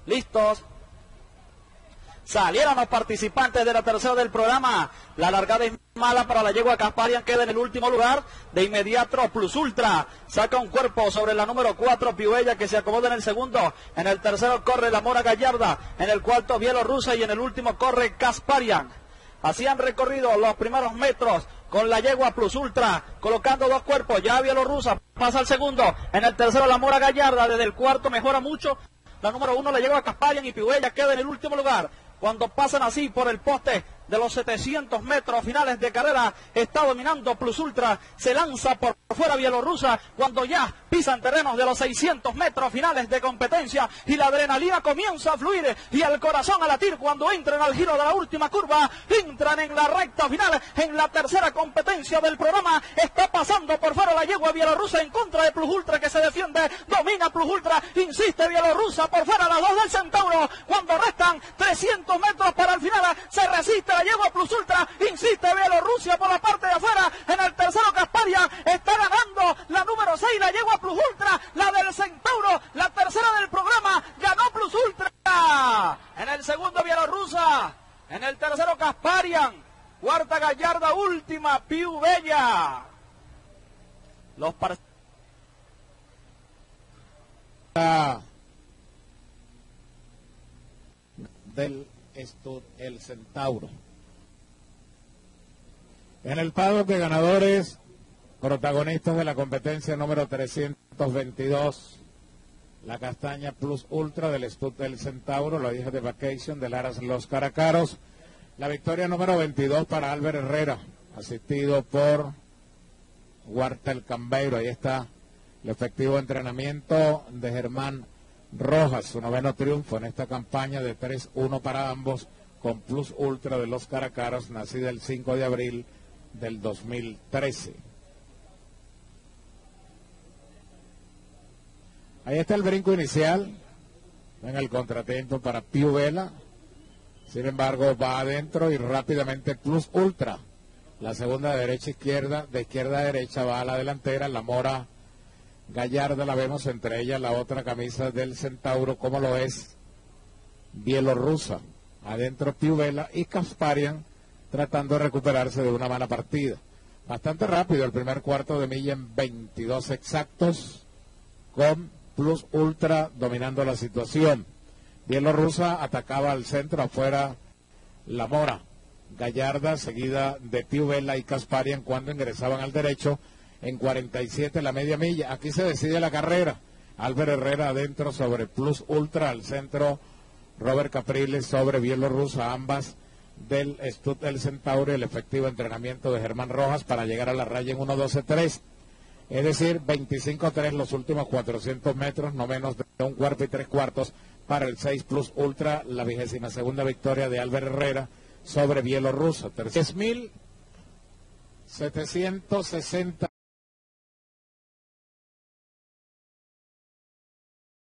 listos. Salieron los participantes de la tercera del programa. La largada es mala para la yegua Kasparian, queda en el último lugar. De inmediato Plus Ultra saca un cuerpo sobre la número 4 Piubella, que se acomoda en el segundo. En el tercero corre la Mora Gallarda, en el cuarto Bielorrusa y en el último corre Kasparian. Así han recorrido los primeros metros con la yegua Plus Ultra, colocando dos cuerpos. Ya Bielorrusa pasa al segundo, en el tercero la Mora Gallarda, desde el cuarto mejora mucho la número 1 la yegua Kasparian y Piubella queda en el último lugar. Cuando pasan así por el poste de los 700 metros finales de carrera, está dominando Plus Ultra, se lanza por fuera Bielorrusa, cuando ya pisan terrenos de los 600 metros finales de competencia, y la adrenalina comienza a fluir, y el corazón a latir cuando entran al giro de la última curva, entran en la recta final, en la tercera competencia del programa, está pasando por fuera la yegua Bielorrusa en contra de Plus Ultra, que se defiende, domina Plus Ultra, insiste Bielorrusa por fuera, las dos del Centauro, cuando restan 300 metros para el final, se resiste la yegua Plus Ultra, insiste Bielorrusia por la parte de afuera, en el tercero Kasparian, está ganando la número 6, la yegua Plus Ultra, la del Centauro, la tercera del programa, ganó Plus Ultra, en el segundo Bielorrusa, en el tercero Kasparian, cuarta Gallarda, última Piubella. Los del el Centauro. En el paddock de ganadores, protagonistas de la competencia número 322, la castaña Plus Ultra del Stud del Centauro, la hija de Vacation de Laras Los Caracaros, la victoria número 22 para Albert Herrera, asistido por Huerta el Cambeiro. Ahí está el efectivo entrenamiento de Germán Rojas, su noveno triunfo en esta campaña de 3-1 para ambos, con Plus Ultra de Los Caracaros, nacida el 5 de abril del 2013. Ahí está el brinco inicial en el contratiempo para Piubella. Sin embargo, va adentro y rápidamente Plus Ultra. La segunda de derecha a izquierda, de izquierda a derecha va a la delantera. La Mora Gallarda la vemos, entre ellas la otra camisa del Centauro, como lo es Bielorrusa. Adentro Piubella y Kasparian tratando de recuperarse de una mala partida. Bastante rápido el primer cuarto de milla en 22 exactos, con Plus Ultra dominando la situación. Bielorrusa atacaba al centro, afuera la Mora Gallarda, seguida de Piubella y Kasparian cuando ingresaban al derecho en 47 la media milla. Aquí se decide la carrera. Albert Herrera adentro sobre Plus Ultra, al centro Robert Capriles sobre Bielorrusa, ambas del Stud del Centauro, y el efectivo entrenamiento de Germán Rojas para llegar a la raya en 1.12.3. Es decir, 25.3 los últimos 400 metros, no menos de un cuarto y tres cuartos para el 6 Plus Ultra, la 22ª victoria de Albert Herrera sobre Bielorrusa. 10.760